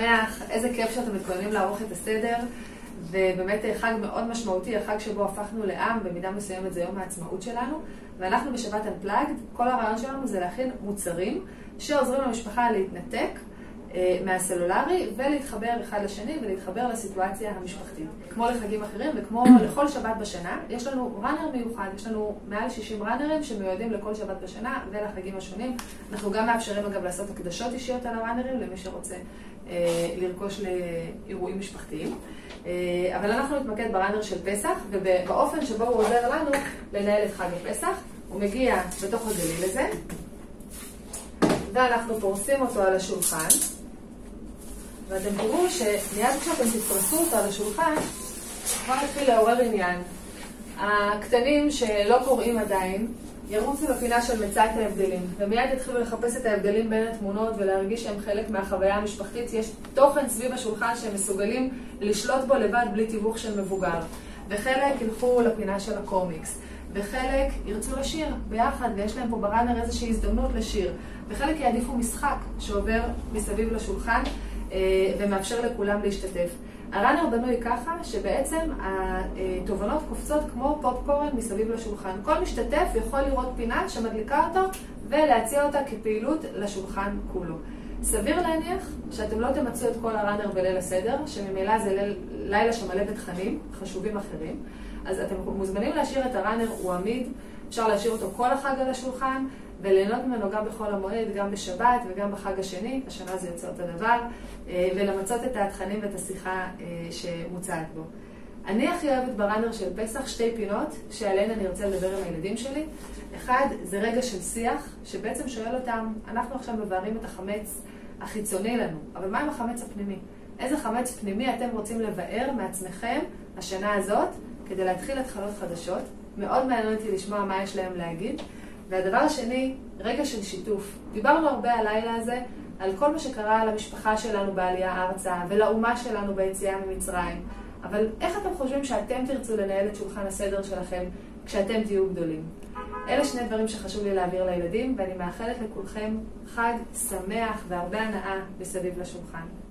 שמח, איזה כיף שאתם מתכוננים לערוך את הסדר, ובאמת חג מאוד משמעותי, החג שבו הפכנו לעם, במידה מסוימת זה יום העצמאות שלנו, ואנחנו בשבת Unplugged, כל הרעיון שלנו זה להכין מוצרים שעוזרים למשפחה להתנתק מהסלולרי ולהתחבר אחד לשני ולהתחבר לסיטואציה המשפחתית. כמו לחגים אחרים וכמו לכל שבת בשנה, יש לנו ראנר מיוחד, יש לנו מעל 60 ראנרים שמיועדים לכל שבת בשנה ולחגים השונים. אנחנו גם מאפשרים אגב לעשות הקדשות אישיות על הראנרים למי שרוצה לרכוש לאירועים משפחתיים. אבל אנחנו נתמקד בראנר של פסח ובאופן שבו הוא עוזר לנו לנהל את חג הפסח. הוא מגיע בתוך הגליל הזה ואנחנו פורסים אותו על השולחן, ואתם תראו שמיד כשאתם תפרסו אותו על השולחן, כבר נתחיל לעורר עניין. הקטנים שלא קוראים עדיין, ירוצו לפינה של מצא את ההבדלים, ומיד יתחילו לחפש את ההבדלים בין התמונות ולהרגיש שהם חלק מהחוויה המשפחתית. יש תוכן סביב השולחן שהם מסוגלים לשלוט בו לבד בלי תיווך של מבוגר. וחלק ילכו לפינה של הקומיקס, וחלק ירצו לשיר ביחד, ויש להם פה בראנר איזושהי הזדמנות לשיר, וחלק יעדיפו משחק שעובר מסביב לשולחן ומאפשר לכולם להשתתף. הראנר בנוי ככה שבעצם התובנות קופצות כמו פופקורן מסביב לשולחן. כל משתתף יכול לראות פינה שמדליקה אותו ולהציע אותה כפעילות לשולחן כולו. סביר להניח שאתם לא תמצאו את כל הראנר בליל הסדר, שממילא זה לילה שמלא בתכנים חשובים אחרים. אז אתם מוזמנים להשאיר את הראנר, הוא עמיד, אפשר להשאיר אותו כל החג על השולחן וליהנות ממנו גם בחול המועד, גם בשבת וגם בחג השני, השנה זה יוצא אותו דבר, ולמצות את התכנים ואת השיחה שמוצעת בו. אני הכי אוהבת בראנר של פסח שתי פינות שעליהן אני רוצה לדבר עם הילדים שלי. אחד זה רגע של שיח שבעצם שואל אותם, אנחנו עכשיו מבארים את החמץ החיצוני לנו, אבל מה עם החמץ הפנימי? איזה חמץ פנימי אתם רוצים לבאר מעצמכם השנה הזאת כדי להתחיל התחלות חדשות? מאוד מעניין אותי לשמוע מה יש להם להגיד. והדבר השני, רגע של שיתוף. דיברנו הרבה הלילה הזה על כל מה שקרה למשפחה שלנו בעלייה ארצה ולאומה שלנו ביציאה ממצרים. אבל איך אתם חושבים שאתם תרצו לנהל את שולחן הסדר שלכם כשאתם תהיו גדולים? אלה שני דברים שחשוב לי להעביר לילדים, ואני מאחלת לכולכם חג שמח והרבה הנאה מסביב לשולחן.